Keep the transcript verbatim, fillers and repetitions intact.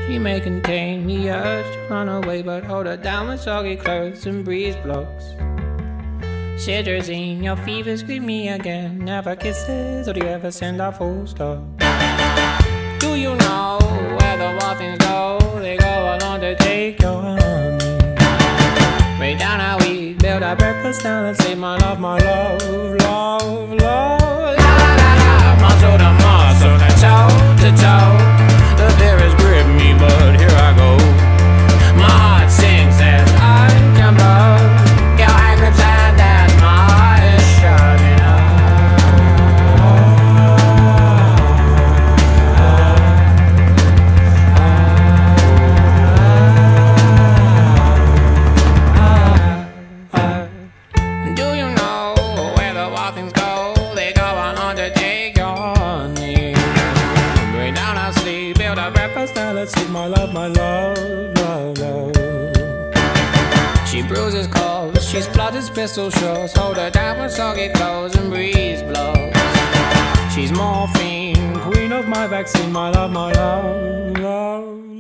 She may contain the urge to run away, but hold her down with soggy clothes and breeze blocks. Cetirizine, your fevers greet me again. Never kisses, or do you ever send a full stop? Do you know where the wild things go? They go along to take your honey. Way down how we build our breakfast down and say my love, my love, love, love. La la la la, muscle to muscle, to toe to toe. The fears grip me, but here I go. My heart sings as I jump up. Your eye grips and that my heart is shutting up. Do you know where the wild things go? They go on undertake your honey. Bring down our sleep, build a breakfast, now let's eat my love, my love, love, love. She bruises calls, she splutters pistol shots. Hold her down with soggy clothes and breeze blows. She's morphine, queen of my vaccine, my love, my love, love.